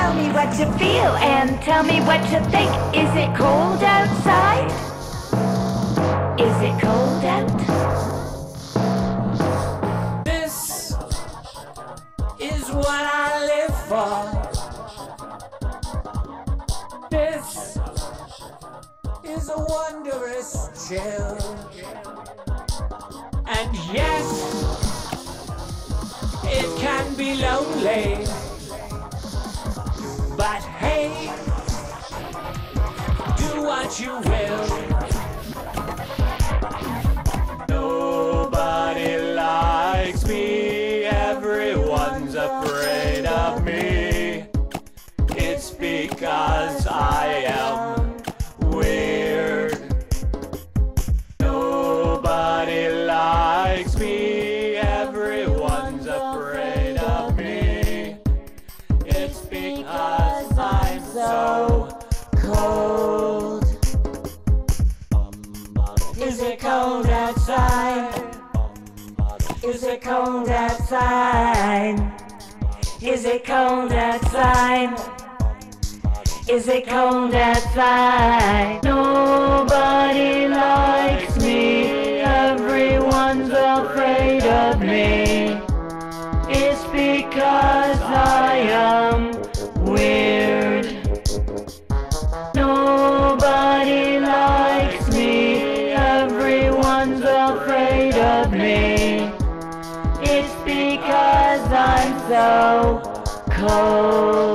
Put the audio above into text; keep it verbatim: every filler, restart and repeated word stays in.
Tell me what you feel and tell me what you think. Is it cold outside? Is it cold out? This is what I live for. This is a wondrous chill. And yes, it can be lonely. But hey, do what you will. Nobody likes me, everyone's afraid of me. It's because I am weird. Nobody likes me, everyone's afraid of me. It's because I'm so cold. Is it cold outside? Is it cold outside? Is it cold outside? Is it cold outside? Nobody likes me, everyone's afraid of me. It's because I am weird. Nobody likes me, everyone's afraid of me. It's because I'm so cold.